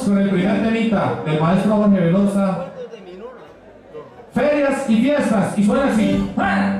con el primer temita del maestro Jorge Velosa, Ferias y Fiestas, y suena así. ¡Ah!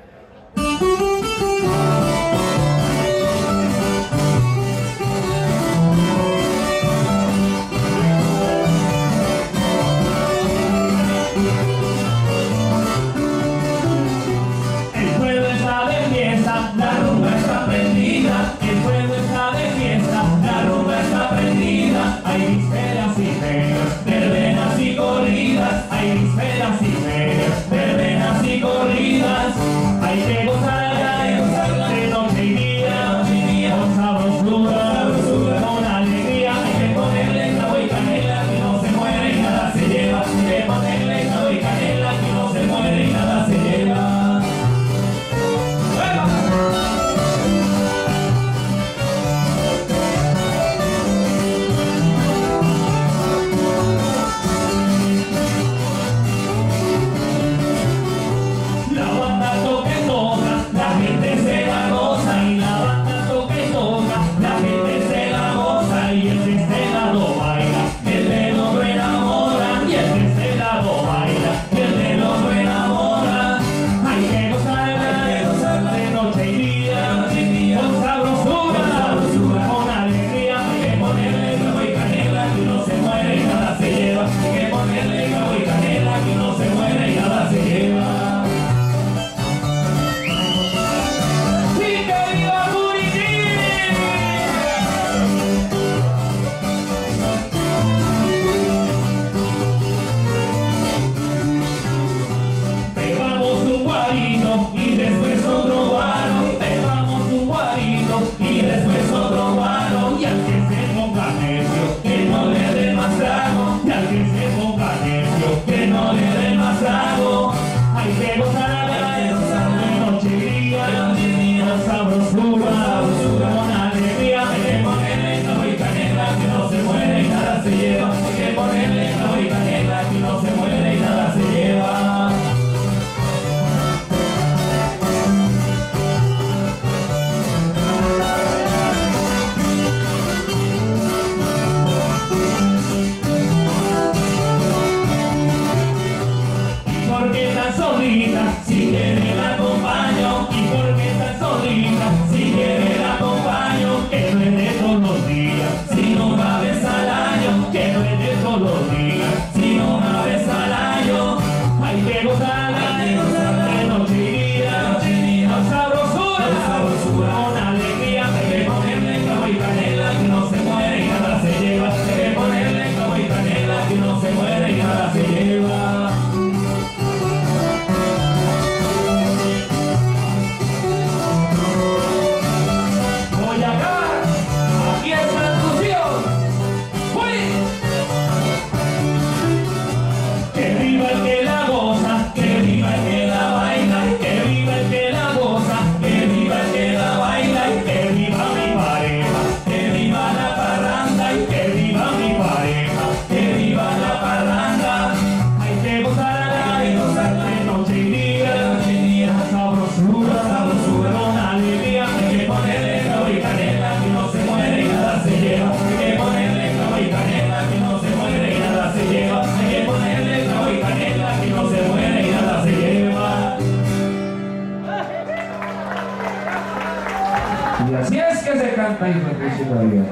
Y así es que se canta y se todavía.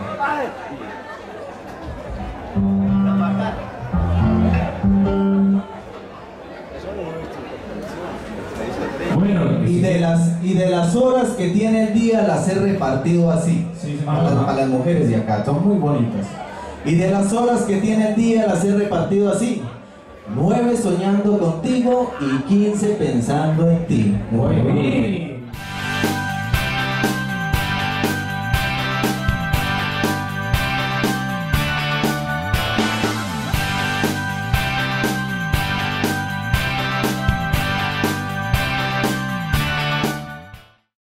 Bueno, y de las horas que tiene el día las he repartido así, sí, a las mujeres de acá, son muy bonitas. Y de las horas que tiene el día las he repartido así: 9 soñando contigo y 15 pensando en ti. muy bien.